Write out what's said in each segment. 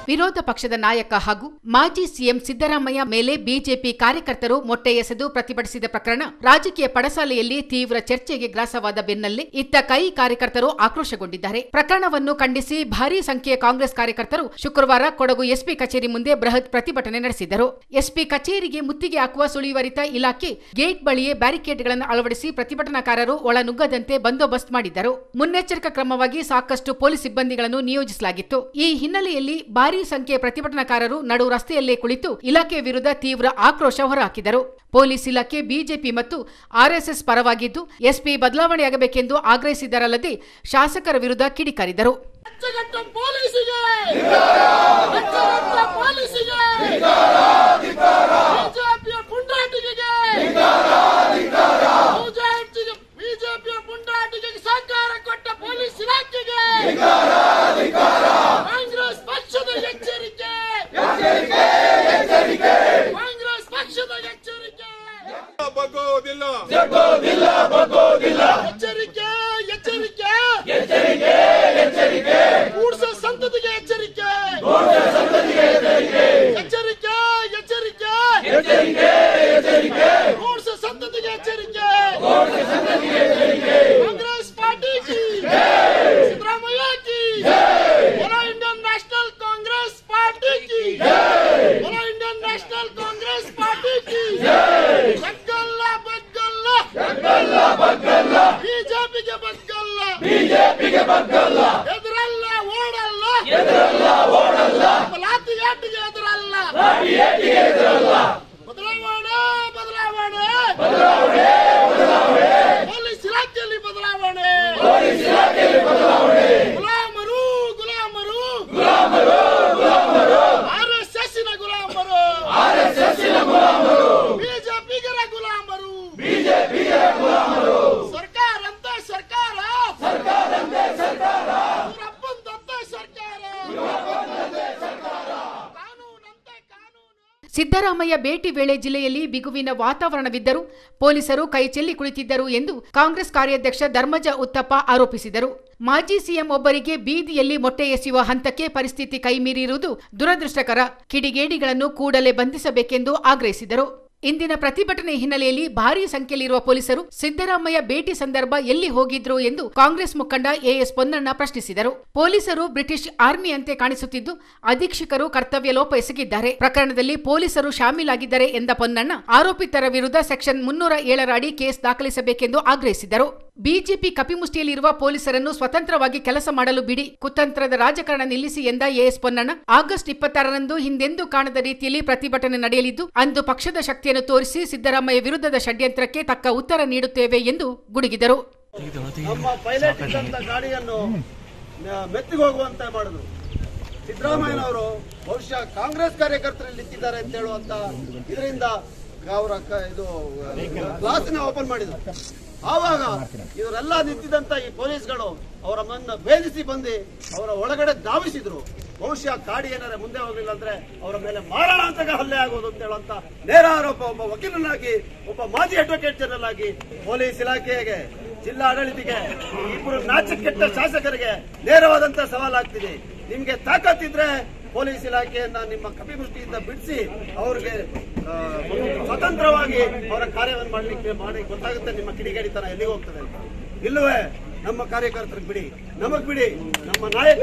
ವಿರೋಧ ಪಕ್ಷದ ನಾಯಕ ಹಾಗೂ ಮಾಜಿ ಸಿಎಂ ಸಿದ್ದರಾಮಯ್ಯ ಮೇಲೆ ಬಿಜೆಪಿ ಕಾರ್ಯಕರ್ತರು ಮೊಟ್ಟೆ ಎಸೆದು ಪ್ರತಿಭಟಿಸಿದ ಪ್ರಕರಣ ರಾಜಕೀಯ ಪಡಸಾಲೆಯಲ್ಲಿ ತೀವ್ರ ಚರ್ಚೆಗೆ ಗ್ರಾಸವಾದ ಬೆನ್ನಲ್ಲೇ ಇತ್ತ ಕೈ ಕಾರ್ಯಕರ್ತರು ಆಕ್ರೋಶಗೊಂಡಿದ್ದಾರೆ. ಪ್ರಕರಣವನ್ನು ಖಂಡಿಸಿ ಭಾರೀ ಸಂಖ್ಯೆಯ ಕಾಂಗ್ರೆಸ್ ಕಾರ್ಯಕರ್ತರು ಶುಕ್ರವಾರ ಕೊಡಗು ಎಸ್ಪಿ ಕಚೇರಿ ಮುಂದೆ ಬೃಹತ್ ಪ್ರತಿಭಟನೆ ನಡೆಸಿದರು. ಎಸ್ಪಿ ಕಚೇರಿಗೆ ಮುತ್ತಿಗೆ ಹಾಕುವ ಸುಳಿವರಿತ ಇಲಾಖೆ ಗೇಟ್ ಬಳಿಯೇ ಬ್ಯಾರಿಕೇಡ್ಗಳನ್ನು ಅಳವಡಿಸಿ ಪ್ರತಿಭಟನಾಕಾರರು ಒಳನುಗ್ಗದಂತೆ ಬಂದೋಬಸ್ತ್ ಮಾಡಿದ್ದರು. ಮುನ್ನೆಚ್ಚರಿಕಾ ಕ್ರಮವಾಗಿ ಸಾಕಷ್ಟು ಪೊಲೀಸ್ ಸಿಬ್ಬಂದಿಗಳನ್ನು ನಿಯೋಜಿಸಲಾಗಿತ್ತು. ಈ ಹಿನ್ನೆಲೆಯಲ್ಲಿ ಭಾರೀ ಸಂಖ್ಯೆಯ ಪ್ರತಿಭಟನಾಕಾರರು ನಡು ರಸ್ತೆಯಲ್ಲೇ ಕುಳಿತು ಇಲಾಖೆ ವಿರುದ್ಧ ತೀವ್ರ ಆಕ್ರೋಶ ಹೊರಹಾಕಿದರು. ಪೊಲೀಸ್ ಇಲಾಖೆ ಬಿಜೆಪಿ ಮತ್ತು ಆರ್ಎಸ್ಎಸ್ ಪರವಾಗಿದ್ದು ಎಸ್ಪಿ ಬದಲಾವಣೆಯಾಗಬೇಕೆಂದು ಆಗ್ರಹಿಸಿದರಲ್ಲದೆ ಶಾಸಕರ ವಿರುದ್ಧ ಕಿಡಿಕಾರಿದರು. ಸಿದ್ದರಾಮಯ್ಯ ಭೇಟಿ ವೇಳೆ ಜಿಲ್ಲೆಯಲ್ಲಿ ಬಿಗುವಿನ ವಾತಾವರಣವಿದ್ದರೂ ಪೊಲೀಸರು ಕೈಚೆಲ್ಲಿ ಕುಳಿತಿದ್ದರು ಎಂದು ಕಾಂಗ್ರೆಸ್ ಕಾರ್ಯಾಧ್ಯಕ್ಷ ಧರ್ಮಜ ಉತ್ತಪ್ಪ ಆರೋಪಿಸಿದರು. ಮಾಜಿ ಸಿಎಂ ಒಬ್ಬರಿಗೆ ಬೀದಿಯಲ್ಲಿ ಮೊಟ್ಟೆ ಎಸೆಯುವ ಹಂತಕ್ಕೆ ಪರಿಸ್ಥಿತಿ ಕೈಮೀರಿರುವುದು ದುರದೃಷ್ಟಕರ. ಕಿಡಿಗೇಡಿಗಳನ್ನು ಕೂಡಲೇ ಬಂಧಿಸಬೇಕೆಂದು ಆಗ್ರಹಿಸಿದರು. ಇಂದಿನ ಪ್ರತಿಭಟನೆ ಹಿನ್ನೆಲೆಯಲ್ಲಿ ಭಾರೀ ಸಂಖ್ಯೆಯಲ್ಲಿರುವ ಪೊಲೀಸರು ಸಿದ್ದರಾಮಯ್ಯ ಭೇಟಿ ಸಂದರ್ಭ ಎಲ್ಲಿ ಹೋಗಿದ್ರು ಎಂದು ಕಾಂಗ್ರೆಸ್ ಮುಖಂಡ ಎಎಸ್ ಪೊನ್ನಣ್ಣ ಪ್ರಶ್ನಿಸಿದರು. ಪೊಲೀಸರು ಬ್ರಿಟಿಷ್ ಆರ್ಮಿಯಂತೆ ಕಾಣಿಸುತ್ತಿದ್ದು ಅಧೀಕ್ಷಕರು ಕರ್ತವ್ಯ ಲೋಪ ಎಸಗಿದ್ದಾರೆ. ಪ್ರಕರಣದಲ್ಲಿ ಪೊಲೀಸರು ಶಾಮೀಲಾಗಿದ್ದಾರೆ ಎಂದ ಪೊನ್ನಣ್ಣ ಆರೋಪಿತರ ವಿರುದ್ಧ ಸೆಕ್ಷನ್ 307 ಅಡಿ ಕೇಸ್ ದಾಖಲಿಸಬೇಕೆಂದು ಆಗ್ರಹಿಸಿದರು. ಬಿಜೆಪಿ ಕಪಿಮುಷ್ಟಿಯಲ್ಲಿರುವ ಪೊಲೀಸರನ್ನು ಸ್ವತಂತ್ರವಾಗಿ ಕೆಲಸ ಮಾಡಲು ಬಿಡಿ, ಕುತಂತ್ರದ ರಾಜಕಾರಣ ನಿಲ್ಲಿಸಿ ಎಂದ ಎಎಸ್ ಪೊನ್ನಣ್ಣ ಆಗಸ್ಟ್ 26ರಂದು ಹಿಂದೆಂದೂ ಕಾಣದ ರೀತಿಯಲ್ಲಿ ಪ್ರತಿಭಟನೆ ನಡೆಯಲಿದ್ದು ಅಂದು ಪಕ್ಷದ ಶಕ್ತಿಯನ್ನು ತೋರಿಸಿ ಸಿದ್ದರಾಮಯ್ಯ ವಿರುದ್ಧದ ಷಡ್ಯಂತ್ರಕ್ಕೆ ತಕ್ಕ ಉತ್ತರ ನೀಡುತ್ತೇವೆ ಎಂದು ಗುಡುಗಿದರು. ನಮ್ಮ ಪೈಲಟ್ ಇದ್ದಂತ ಗಾಡಿಯನ್ನು ಮೆತ್ತಿಗೆ ಮಾಡಿದ್ರು ಸಿದ್ದರಾಮಯ್ಯನವರು. ಬಹುಶಃ ಕಾಂಗ್ರೆಸ್ ಕಾರ್ಯಕರ್ತರಲ್ಲಿ ನಿಂತಿದ್ದಾರೆ ಅಂತ ಹೇಳುವಂತ ಇದರಿಂದ ಅವರ ಇದು ಕ್ಲಾಸ್ನ ಓಪನ್ ಮಾಡಿದ್ರು. ಆವಾಗ ಇವರೆಲ್ಲ ನಿಂತಿದ್ದಂತ ಈ ಪೊಲೀಸ್ಗಳು ಅವರ ಮನ್ನ ಭೇದಿಸಿ ಬಂದು ಅವರ ಒಳಗಡೆ ಧಾವಿಸಿದ್ರು. ಬಹುಶಃ ಗಾಡಿ ಏನಾರೆ ಮುಂದೆ ಹೋಗಲಿಲ್ಲ ಅಂದ್ರೆ ಅವರ ಮೇಲೆ ಮಾರಣಾಂತಕ ಹಲ್ಲೆ ಆಗೋದು ಅಂತ ಹೇಳುವಂತ ನೇರ ಆರೋಪ ಒಬ್ಬ ವಕೀಲನಾಗಿ, ಒಬ್ಬ ಮಾಜಿ ಅಡ್ವೊಕೇಟ್ ಜನರಲ್ ಆಗಿ ಪೊಲೀಸ್ ಇಲಾಖೆಗೆ, ಜಿಲ್ಲಾ ಆಡಳಿತಿಗೆ, ಇಬ್ಬರು ನಾಚಿಕೆಟ್ಟ ಶಾಸಕರಿಗೆ ನೇರವಾದಂತ ಸವಾಲಾಗ್ತಿದೆ. ನಿಮ್ಗೆ ತಾಕತ್ತಿದ್ರೆ ಪೊಲೀಸ್ ಇಲಾಖೆಯನ್ನ ನಿಮ್ಮ ಕಪಿಮುಷ್ಟಿಯಿಂದ ಬಿಡಿಸಿ ಅವ್ರಿಗೆ ಸ್ವತಂತ್ರವಾಗಿ ಅವರ ಕಾರ್ಯವನ್ನು ಮಾಡಿ ಗೊತ್ತಾಗುತ್ತೆ ನಿಮ್ಮ ಕಿಡಿಗೇಡಿತನ ಎಲ್ಲಿಗೆ ಹೋಗ್ತದೆ ಅಂತ. ಇಲ್ಲವೇ ನಮ್ಮ ಕಾರ್ಯಕರ್ತರಿಗೆ ಬಿಡಿ, ನಮಗ್ ಬಿಡಿ, ನಮ್ಮ ನಾಯಕ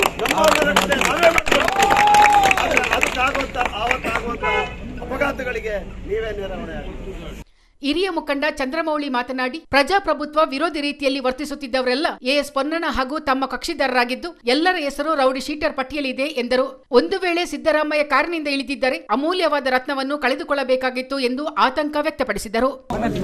ಅದಕ್ಕಾಗುವಂತ ಆವತ್ತಾಗುವಂತ ಅಪಘಾತಗಳಿಗೆ ನೀವೇ ನೆರವಣೆಯಾಗಿ. ಹಿರಿಯ ಮುಖಂಡ ಚಂದ್ರಮೌಳಿ ಮಾತನಾಡಿ, ಪ್ರಜಾಪ್ರಭುತ್ವ ವಿರೋಧಿ ರೀತಿಯಲ್ಲಿ ವರ್ತಿಸುತ್ತಿದ್ದವರೆಲ್ಲ ಎಎಸ್ ಪೊನ್ನಣ್ಣ ಹಾಗೂ ತಮ್ಮ ಕಕ್ಷಿದಾರರಾಗಿದ್ದು ಎಲ್ಲರ ಹೆಸರು ರೌಡಿ ಶೀಟರ್ ಪಟ್ಟಿಯಲ್ಲಿದೆ ಎಂದರು. ಒಂದು ವೇಳೆ ಸಿದ್ದರಾಮಯ್ಯ ಕಾರಿನಿಂದ ಇಳಿದಿದ್ದರೆ ಅಮೂಲ್ಯವಾದ ರತ್ನವನ್ನು ಕಳೆದುಕೊಳ್ಳಬೇಕಾಗಿತ್ತು ಎಂದು ಆತಂಕ ವ್ಯಕ್ತಪಡಿಸಿದರು.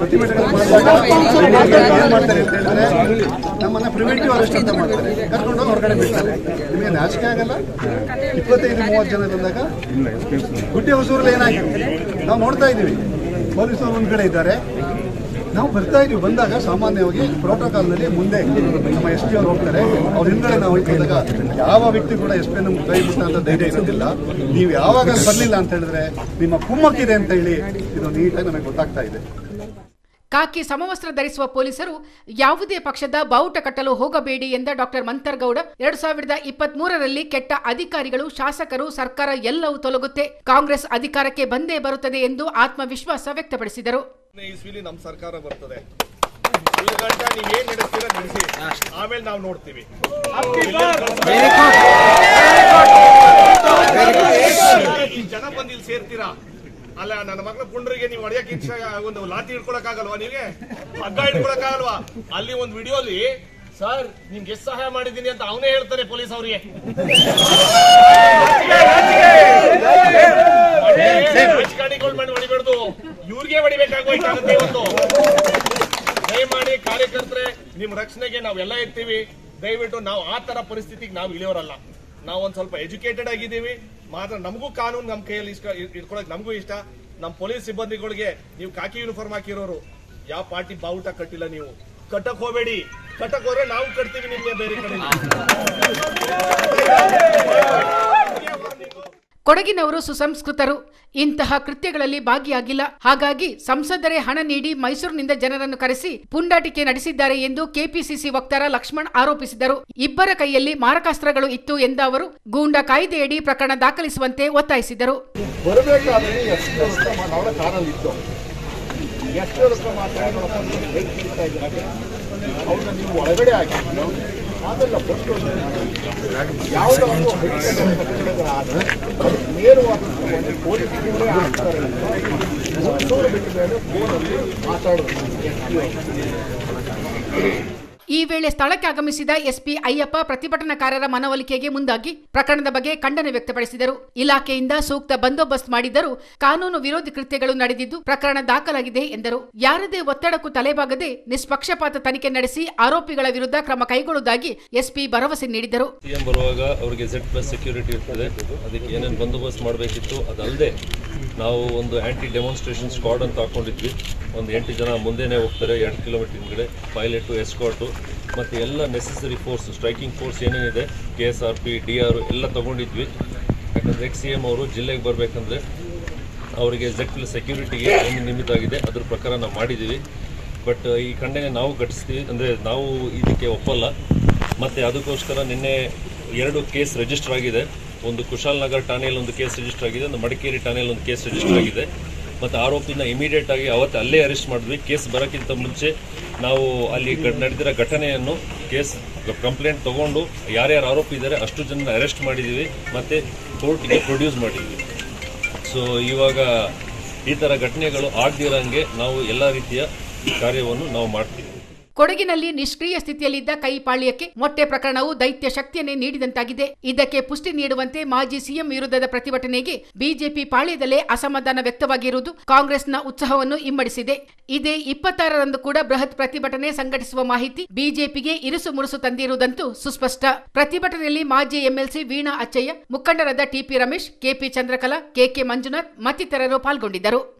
ನಮ್ಮನ್ನ ಪ್ರಿವೆಂಟಿವ್ ಅರೆಸ್ಟ್ ಅಂತ ಮಾಡ್ತಾರೆ, ಕರ್ಕೊಂಡು ಹೊರಗಡೆ ಬಿಡ್ತಾರೆ. ನಿಮಗೆ ನಾಚಿಕೆ ಆಗಲ್ಲ? 25-30 ಜನ ಬಂದಾಗ ಗುಡ್ಡೆ ಹೊಸೂರಲ್ಲಿ ಏನಾಗಿದೆ ನಾವು ನೋಡ್ತಾ ಇದೀವಿ. ಪೊಲೀಸರು ಒಂದ್ ಕಡೆ ಇದ್ದಾರೆ, ನಾವು ಬರ್ತಾ ಇದೀವಿ. ಬಂದಾಗ ಸಾಮಾನ್ಯವಾಗಿ ಪ್ರೋಟೋಕಾಲ್ನಲ್ಲಿ ಮುಂದೆ ನಮ್ಮ ಎಸ್ ಪಿ ಅವರು ಹೋಗ್ತಾರೆ, ಅವ್ರ ಹಿಂದ್ಗಡೆ ನಾವು ಬಂದಾಗ ಯಾವ ವ್ಯಕ್ತಿ ಕೂಡ ಎಸ್ ಪಿ ನಮ್ಗೆ ಕೈ ಬಿಟ್ಟಂತ ಧೈರ್ಯ ಇರೋದಿಲ್ಲ. ನೀವು ಯಾವಾಗ ಬರಲಿಲ್ಲ ಅಂತ ಹೇಳಿದ್ರೆ ನಿಮ್ಮ ಕುಮ್ಮಕ್ಕಿದೆ ಅಂತ ಹೇಳಿ ಇದು ನೀಟಾಗಿ ನಮಗೆ ಗೊತ್ತಾಗ್ತಾ ಇದೆ. ಕಾಕಿ ಸಮವಸ್ತ್ರ ಧರಿಸುವ ಪೊಲೀಸರು ಯಾವುದೇ ಪಕ್ಷದ ಬಾವುಟ ಕಟ್ಟಲು ಹೋಗಬೇಡಿ ಎಂದ ಡಾಕ್ಟರ್ ಮಂತರ್ಗೌಡ 2023ರಲ್ಲಿ ಕೆಟ್ಟ ಅಧಿಕಾರಿಗಳು, ಶಾಸಕರು, ಸರ್ಕಾರ ಎಲ್ಲವೂ ತೊಲಗುತ್ತೆ, ಕಾಂಗ್ರೆಸ್ ಅಧಿಕಾರಕ್ಕೆ ಬಂದೇ ಬರುತ್ತದೆ ಎಂದು ಆತ್ಮವಿಶ್ವಾಸ ವ್ಯಕ್ತಪಡಿಸಿದರು. ನಮ್ಮ ಸರ್ಕಾರ ಬರ್ತದೆ, ನೀವೇನ್ ನಡೆಸ್ತೀರಾ ನಡೆಸಿ, ಆಮೇಲೆ ನಾವು ನೋಡ್ತೀವಿ. ಜನ ಬಂದು ಇಲ್ಲಿ ಸೇರ್ತೀರಾ ಅಲ್ಲ, ನನ್ನ ಮಕ್ಕಳ ಪುಂಡ್ರಿಗೆ ನೀವು ಹೊಡೆಯಕ್ಕೆ ಇಚ್ಛೆ ಒಂದು ಲಾತಿ ಹಿಡ್ಕೊಳಕ್ ಆಗಲ್ವಾ, ನೀವೇ ಹಗ್ಗ ಹಿಡ್ಕೊಳಕ್ ಆಗಲ್ವಾ? ಅಲ್ಲಿ ಒಂದು ವಿಡಿಯೋಲಿ ಸರ್ ನಿಮ್ಗೆ ಎಷ್ಟು ಸಹಾಯ ಮಾಡಿದ್ದೀನಿ ಅಂತ ಅವನೇ ಹೇಳ್ತಾನೆ ಪೊಲೀಸ್ ಅವರಿಗೆ. ರಾಜಕಾರಣಿಗಳು ಮಾಡಿ ಹೊಡಿಬಾರ್ದು, ಇವ್ರಿಗೆ ಹೊಡಿಬೇಕಾಗುತ್ತೆ ಇವತ್ತು. ದಯಮಾಡಿ ಕಾರ್ಯಕರ್ತರೆ, ನಿಮ್ ರಕ್ಷಣೆಗೆ ನಾವೆಲ್ಲ ಇರ್ತೀವಿ. ದಯವಿಟ್ಟು ನಾವು ಆ ತರ ಪರಿಸ್ಥಿತಿಗೆ ನಾವು ಇಳಿಯೋರಲ್ಲ. ನಾವು ಒಂದ್ ಸ್ವಲ್ಪ ಎಜುಕೇಟೆಡ್ ಆಗಿದ್ದೀವಿ ಮಾತ್ರ. ನಮಗೂ ಕಾನೂನು ನಮ್ಮ ಕೈಯಲ್ಲಿ ಇಟ್ಕೊಳಕ್ ನಮಗೂ ಇಷ್ಟ. ನಮ್ಮ ಪೊಲೀಸ್ ಸಿಬ್ಬಂದಿಗಳಿಗೆ ನೀವು ಕಾಕಿ ಯೂನಿಫಾರ್ಮ್ ಹಾಕಿರೋರು ಯಾವ ಪಾರ್ಟಿ ಬಾವುಟ ಕಟ್ಟಿಲ್ಲ, ನೀವು ಕಟ್ಟಕ್ ಹೋಗಬೇಡಿ. ಕಟ್ಟಕ್ ಹೋದ್ರೆ ನಾವು ಕಟ್ತೀವಿ ನಿಮ್ಗೆ ಬೇರೆ ಕಡೆ. ಕೊಡಗಿನವರು ಸುಸಂಸ್ಕೃತರು, ಇಂತಹ ಕೃತ್ಯಗಳಲ್ಲಿ ಭಾಗಿಯಾಗಿಲ್ಲ. ಹಾಗಾಗಿ ಸಂಸದರೇ ಹಣ ನೀಡಿ ಮೈಸೂರಿನಿಂದ ಜನರನ್ನು ಕರೆಸಿ ಪುಂಡಾಟಿಕೆ ನಡೆಸಿದ್ದಾರೆ ಎಂದು ಕೆಪಿಸಿಸಿ ವಕ್ತಾರ ಲಕ್ಷ್ಮಣ್ ಆರೋಪಿಸಿದರು. ಇಬ್ಬರ ಕೈಯಲ್ಲಿ ಮಾರಕಾಸ್ತ್ರಗಳು ಇತ್ತು ಎಂದ ಅವರು ಗೂಂಡಾ ಕಾಯ್ದೆಯಡಿ ಪ್ರಕರಣ ದಾಖಲಿಸುವಂತೆ ಒತ್ತಾಯಿಸಿದರು. ಈ ವೇಳೆ ಸ್ಥಳಕ್ಕೆ ಆಗಮಿಸಿದ ಎಸ್ಪಿ ಅಯ್ಯಪ್ಪ ಪ್ರತಿಭಟನಾಕಾರರ ಮನವೊಲಿಕೆಗೆ ಮುಂದಾಗಿ ಪ್ರಕರಣದ ಬಗ್ಗೆ ಖಂಡನೆ ವ್ಯಕ್ತಪಡಿಸಿದರು. ಇಲಾಖೆಯಿಂದ ಸೂಕ್ತ ಬಂದೋಬಸ್ತ್ ಮಾಡಿದ್ದರೂ ಕಾನೂನು ವಿರೋಧಿ ಕೃತ್ಯಗಳು ನಡೆದಿದ್ದು ಪ್ರಕರಣ ದಾಖಲಾಗಿದೆ ಎಂದರು. ಯಾರದೇ ಒತ್ತಡಕ್ಕೂ ತಲೆಬಾಗದೆ ನಿಷ್ಪಕ್ಷಪಾತ ತನಿಖೆ ನಡೆಸಿ ಆರೋಪಿಗಳ ವಿರುದ್ಧ ಕ್ರಮ ಕೈಗೊಳ್ಳುವುದಾಗಿ ಎಸ್ಪಿ ಭರವಸೆ ನೀಡಿದರು. ಸಿಎಂ ಬರುವಾಗ ಅವರಿಗೆ Z+ ಸೆಕ್ಯೂರಿಟಿ ಇರ್ತದೆ, ಅದಕ್ಕೆ ಏನೇನು ಬಂದೋಬಸ್ತ್ ಮಾಡಬೇಕಿತ್ತು. ಅದಲ್ಲದೆ ನಾವು ಒಂದು ಆಂಟಿ ಡೆಮಾನ್ಸ್ಟ್ರೇಷನ್ ಸ್ಕ್ವಾಡ್ ಅಂತ ಹಾಕೊಂಡಿದ್ವಿ. ಒಂದು 8 ಜನ ಮುಂದೆನೇ ಹೋಗ್ತಾರೆ 2 ಕಿಲೋಮೀಟರ್ ಹಿಂದ್ಗಡೆ, ಪೈಲಟು, ಎಸ್ಕಾರ್ಟು ಮತ್ತು ಎಲ್ಲ ನೆಸೆಸರಿ ಫೋರ್ಸ್, ಸ್ಟ್ರೈಕಿಂಗ್ ಫೋರ್ಸ್ ಏನೇನಿದೆ KSRP, DR ಎಲ್ಲ ತಗೊಂಡಿದ್ವಿ. ಯಾಕಂದರೆ CM ಅವರು ಜಿಲ್ಲೆಗೆ ಬರಬೇಕಂದ್ರೆ ಅವರಿಗೆ Z+ ಸೆಕ್ಯೂರಿಟಿಗೆ ಏನು ನಿಮಿತ್ತ ಆಗಿದೆ, ಅದ್ರ ಪ್ರಕಾರ ನಾವು ಮಾಡಿದ್ದೀವಿ. ಬಟ್ ಈ ಖಂಡನೆ ನಾವು ಘಟಿಸ್ತೀವಿ, ಅಂದರೆ ನಾವು ಇದಕ್ಕೆ ಒಪ್ಪಲ್ಲ. ಮತ್ತು ಅದಕ್ಕೋಸ್ಕರ ನಿನ್ನೆ 2 ಕೇಸ್ ರಿಜಿಸ್ಟರ್ ಆಗಿದೆ. ಒಂದು ಕುಶಾಲನಗರ್ ಠಾಣೆಯಲ್ಲಿ ಒಂದು ಕೇಸ್ ರಿಜಿಸ್ಟರ್ ಆಗಿದೆ, ಒಂದು ಮಡಿಕೇರಿ ಠಾಣೆಯಲ್ಲಿ ಒಂದು ಕೇಸ್ ರಿಜಿಸ್ಟರ್ ಆಗಿದೆ. ಮತ್ತು ಆರೋಪಿನ ಇಮಿಡಿಯೇಟ್ ಆಗಿ ಅವತ್ತು ಅಲ್ಲೇ ಅರೆಸ್ಟ್ ಮಾಡಿದ್ವಿ. ಕೇಸ್ ಬರೋಕ್ಕಿಂತ ಮುಂಚೆ ನಾವು ಅಲ್ಲಿ ನಡೆದಿರೋ ಘಟನೆಯನ್ನು ಕಂಪ್ಲೇಂಟ್ ತೊಗೊಂಡು ಯಾರ್ಯಾರು ಆರೋಪಿ ಇದ್ದಾರೆ ಅಷ್ಟು ಜನ ಅರೆಸ್ಟ್ ಮಾಡಿದ್ದೀವಿ ಮತ್ತು ಕೋರ್ಟ್ಗೆ ಪ್ರೊಡ್ಯೂಸ್ ಮಾಡಿದ್ವಿ. ಸೊ ಇವಾಗ ಈ ಥರ ಘಟನೆಗಳು ಆಗದಿರೋಂಗೆ ನಾವು ಎಲ್ಲ ರೀತಿಯ ಕಾರ್ಯವನ್ನು ನಾವು ಮಾಡ್ತೀವಿ. ಕೊಡಗಿನಲ್ಲಿ ನಿಷ್ಕ್ರಿಯ ಸ್ಥಿತಿಯಲ್ಲಿದ್ದ ಕೈಪಾಳ್ಯಕ್ಕೆ ಮೊಟ್ಟೆ ಪ್ರಕರಣವು ದೈತ್ಯ ಶಕ್ತಿಯನ್ನೇ ನೀಡಿದಂತಾಗಿದೆ. ಇದಕ್ಕೆ ಪುಷ್ಟಿ ನೀಡುವಂತೆ ಮಾಜಿ ಸಿಎಂ ವಿರುದ್ಧದ ಪ್ರತಿಭಟನೆಗೆ ಬಿಜೆಪಿ ಪಾಳ್ಯದಲ್ಲೇ ಅಸಮಾಧಾನ ವ್ಯಕ್ತವಾಗಿರುವುದು ಕಾಂಗ್ರೆಸ್ನ ಉತ್ಸಾಹವನ್ನು ಇಮ್ಮಡಿಸಿದೆ. ಇದೇ 26ರಂದು ಕೂಡ ಬೃಹತ್ ಪ್ರತಿಭಟನೆ ಸಂಘಟಿಸುವ ಮಾಹಿತಿ ಬಿಜೆಪಿಗೆ ಇರುಸು ಮುರುಸು ತಂದಿರುವುದಂತೂ ಸುಸ್ಪಷ್ಟ. ಪ್ರತಿಭಟನೆಯಲ್ಲಿ ಮಾಜಿ ಎಂಎಲ್ಸಿ ವೀಣಾ ಅಚ್ಚಯ್ಯ, ಮುಖಂಡರಾದ TP Ramesh, KP Chandrakala, KK Manjunath ಮತ್ತಿತರರು ಪಾಲ್ಗೊಂಡಿದ್ದರು.